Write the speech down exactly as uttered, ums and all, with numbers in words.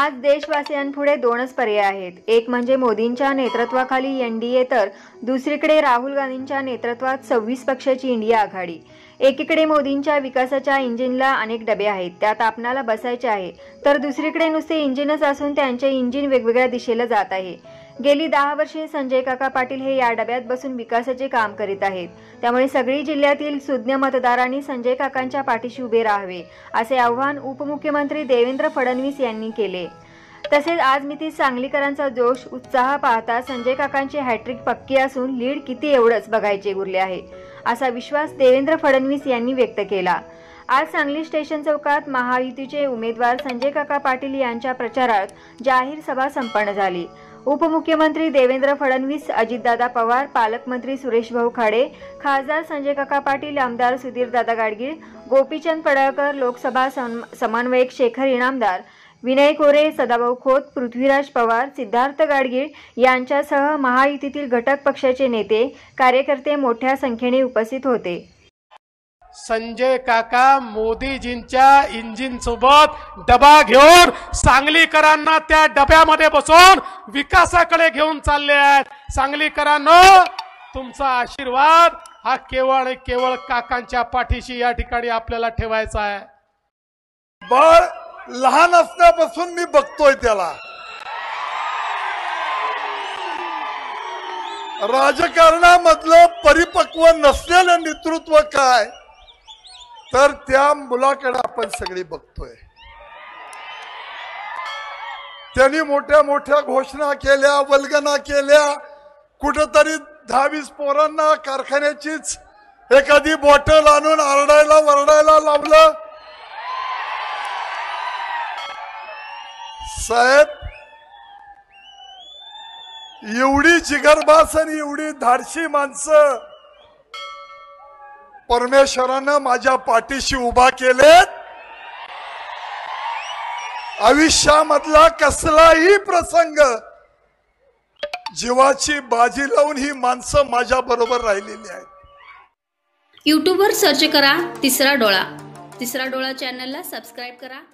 आज देशवासियांपुढे दोनच पर्याय आहेत. एक म्हणजे मोदींच्या नेतृत्वाखाली एनडीए, तर दुसरीकडे राहुल गांधींच्या नेतृत्वात सव्वीस पक्षाची इंडिया आघाडी. एकीकडे मोदींच्या विकासाच्या इंजिनला अनेक डबे आहेत, त्यात आपणाला बसायचे आहे, तर दुसरीकडे नुसते इंजिनच असून त्यांचे इंजिन वेगवेगळ्या दिशेला जात आहे. गेली दहा वर्षे संजय काका पाटील हे या डब्यात बसून विकासाचे काम करीत आहेत. त्यामुळे सगळी जिल्ह्यातील सुज्ञ मतदारांनी संजय काकांच्या पाठीशी उभे राहावे, असे आवाहन उपमुख्यमंत्री देवेंद्र फडणवीस यांनी केले. तसेच आज मिती सांगलीकरांचा जोश उत्साह पाहता संजय काकांची हॅट्रिक पक्की असून लीड किती एवढंच बघायचे उरले आहे, असा विश्वास देवेंद्र फडणवीस यांनी व्यक्त केला. आज सांगली स्टेशन चौकात महायुतीचे उमेदवार संजय काका पाटील यांच्या प्रचारार्थ जाहीर सभा संपन्न झाली. उपमुख्यमंत्री देवेंद्र फडणवीस, अजितदादा पवार, पालकमंत्री सुरेश भाऊ खाडे, खासदार संजय काका पाटील, आमदार सुधीरदादा गाडगीळ, गोपीचंद पडळकर, लोकसभा समन्वयक शेखर इनामदार, विनय कोरे, सदाभाऊ खोत, पृथ्वीराज पवार, सिद्धार्थ गाडगीळ यांच्यासह महायुतीतील घटक पक्षाचे नेते, कार्यकर्ते मोठ्या संख्येने उपस्थित होते. संजय काका मोदीजींच्या इंजिन सोबत डबा घेऊन सांगलीकरांना त्या डब्यामध्ये बसवून विकासाकडे घेऊन चालले आहेत. सांगलीकरांनो, तुमचा आशीर्वाद हा केवळ आणि केवळ काकांच्या पाठीशी या ठिकाणी आपल्याला ठेवायचा आहे. बाळ लहान असल्यापासून मी बघतोय त्याला. राजकारणामधलं परिपक्व नसलेलं नेतृत्व काय, तर त्या मुलाकडे आपण सगळी बघतोय. त्यांनी मोठ्या मोठ्या घोषणा केल्या, वल्गना केल्या. कुठेतरी दहावीस पोरांना कारखान्याचीच एखादी बॉटल आणून आरडायला वरडायला लावलं. साहेब, एवढी जिगरबाज आणि एवढी धाडशी माणसं परमेश्वरानं माझ्या पाठीशी उभा केलेत. आयुष्यामधला कसलाही प्रसंग जीवाची बाजी लावून ही माणसं माझ्या बरोबर राहिलेली आहेत. यूट्यूबवर सर्च करा तिसरा डोळा. तिसरा डोळा चॅनलला सबस्क्राईब करा.